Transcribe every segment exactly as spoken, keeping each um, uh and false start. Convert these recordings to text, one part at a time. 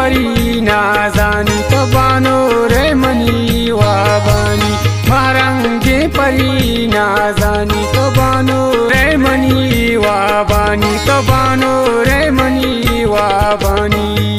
परी ना जानी तो बानो रे मनी वाबानी महरंगे परी ना जानी तो बानो रे मनी वाबानी तो बानो रे मनी वाबानी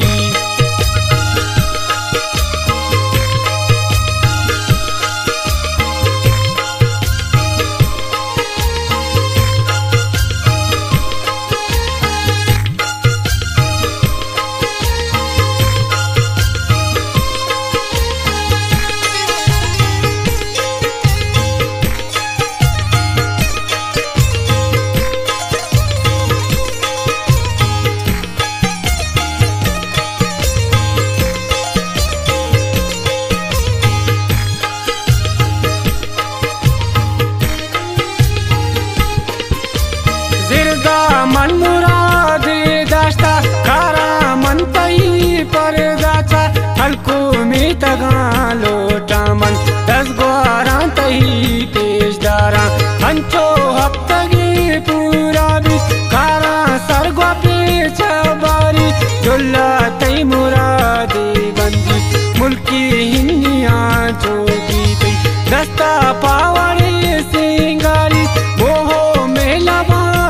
मन मुराद दास्ता खारा मन तई पर जाचा हल्को में तगा लोटा मन दस ग्वारा तई पेशदारा हंचो हफ्तगी पूरा भी खारा सरगवा पे चबारी जुल्ला तई मुरादे बंदी मुल्की हिन्निया जोगी तई दस्ता पावड़े सिंगारी वो मेला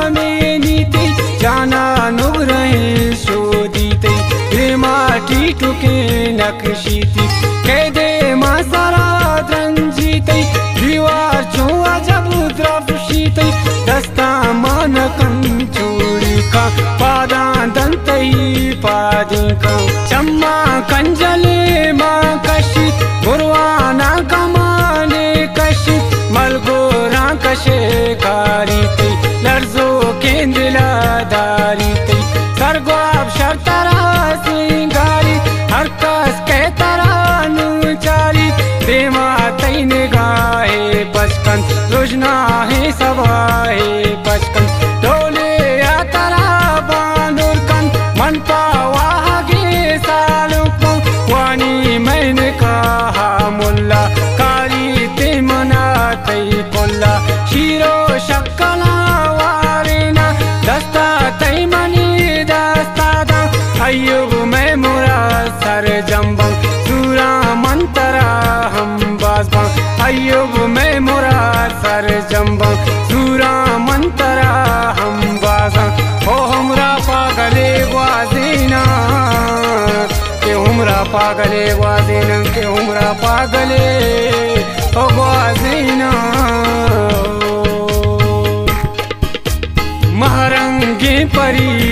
जाना नुग्रहे शोधीते माटी टुके नक्शीती कह दे मासारा द्रंजीते दीवार चुआ जब द्रवशीते दस्ता मान कंचूड़ी का पादा दंतई पादी का चम्मा कंजले माँ कशी गुरवाना कमाने कशी मलगोरा कशे कारी ते लर्जो केंद्ला दारी ते सरगवाब शर्तरा सिंगारी हर कस के तरह नुचारी प्रेमा तई निगाहे बचकन रोजना है सवाहे बचकन डोले या तरा बांधुर कन मन पावा गे सालों को वानी मैंने कहा मुल्ला कारी ते मना तई पुल्ला शीरो शक्कला वारेना दस्ता तई मनी दस्ता दा अयुब मैं मुरा सर जम्बं सूरा मंतरा हम बाजबा अयुब मैं मुरा सर जम्बं सूरा मंतरा हम बाजा ओ हमरा पागले वाजीना के हमरा पागले वाजीना के हमरा पागले ओ वाजीना महरंगे परी